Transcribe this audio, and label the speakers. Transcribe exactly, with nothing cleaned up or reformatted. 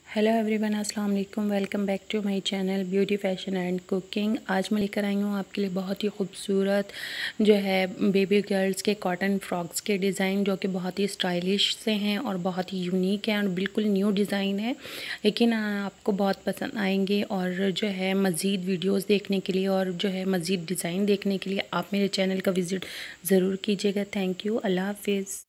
Speaker 1: Hello everyone, अस्सलाम वालेकुम। Welcome back to my channel beauty fashion and cooking. आज मैं लेकर आई हूँ आपके लिए बहुत ही खूबसूरत जो है बेबी गर्ल्स के कॉटन फ्रॉक्स के डिज़ाइन, जो कि बहुत ही स्टाइलिश से हैं और बहुत ही यूनिक हैं और बिल्कुल न्यू डिज़ाइन है, लेकिन आपको बहुत पसंद आएंगे। और जो है मज़ीद वीडियोस देखने के लिए और जो है मज़ीद डिज़ाइन देखने के लिए आप मेरे चैनल का विज़िट ज़रूर कीजिएगा। Thank you. अल्लाह हाफिज़।